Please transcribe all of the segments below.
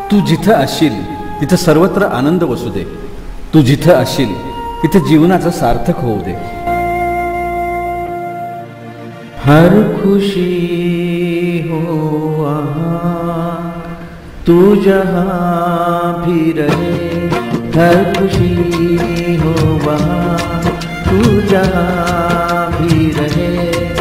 तू जिथं असशील तिथं सर्वत्र आनंद वसू दे. तू जिथं असशील तिथं जीवनाचं सार्थक होऊ दे. हर खुशी हो वहाँ तू जहाँ भी रहे. हर खुशी हो वहाँ तू जहाँ भी रहे.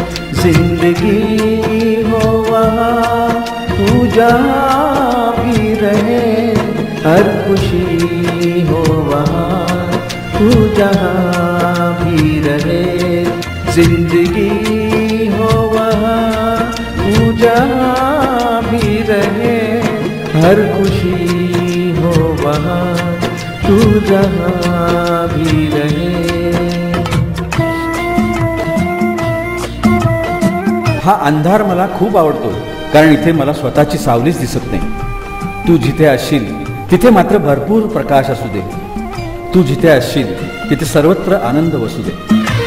जिंदगी हो वहाँ तू जहाँ भी रहे. हर खुशी हो वहाँ तू जहाँ भी रहे. जिंदगी हो वहाँ तू जहाँ भी रहे. हर खुशी हो वहाँ तू जहाँ भी रहे. हा अंधार मला खूप आवडतो, कारण इथे मला स्वतःची सावलीच दिसत नाही. तू जिथे असशील तिथे मात्र भरपूर प्रकाश असू दे. तू जिथे असशील तिथे सर्वत्र आनंद वसू दे.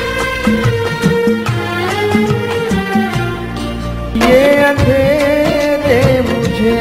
ये अंधेरे मुझे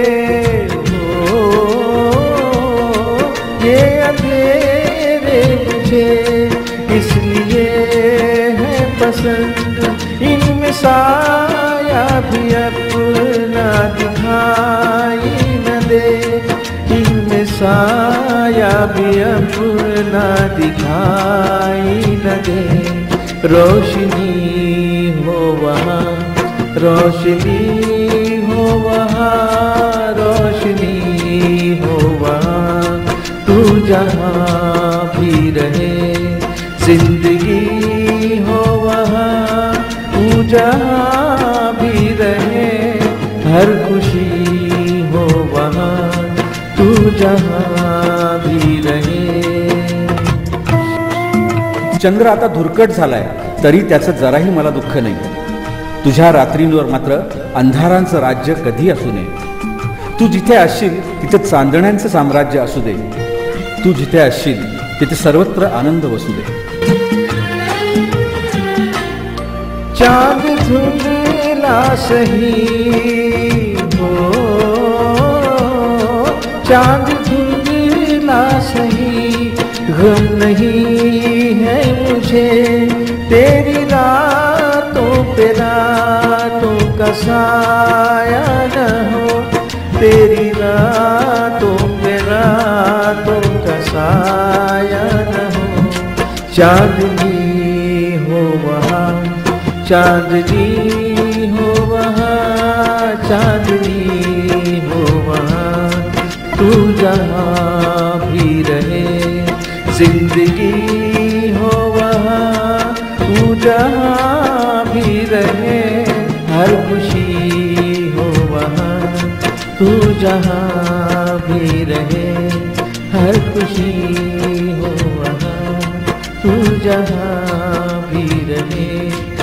ये अंधेरे मुझे इसलिए है पसंद. इनमें साया भी अपना दिखाई न दे. इनमें साया भी अपना दिखाई न दे. रोशनी हो वहाँ रोशनी हो वहाँ रोशनी हो वहाँ तू जहाँ भी रहे. जिंदगी हो वहाँ तू जहाँ भी रहे. हर खुशी हो वहाँ तू जहाँ भी रहे. चंद्र आता धुरकट झालाय तरी त्याचं जराही मला दुःख नाही. तुझ्या रात्रींवर मात्र अंधारांचं राज्य कधी असू नये. तू जिथे असशील तिथे चांदण्यांचं साम्राज्य असू दे. तू जिथे असशील तिथे सर्वत्र आनंद वसू दे. चांद धुंधला सही हो चांद धुंधला सही. गम नहीं है मुझे तेरी रातों पे रातों का साया न हो. तेरी रातों पे रातों का साया न हो. चांदनी हो वहाँ चांदनी हो वहाँ चांदनी हो वहाँ तू जहाँ भी रहे. जिंदगी हो वहाँ तू जहाँ भी रहे. हर खुशी हो वहाँ तू जहाँ भी रहे. हर खुशी हो वहाँ तू जहाँ भी रहे.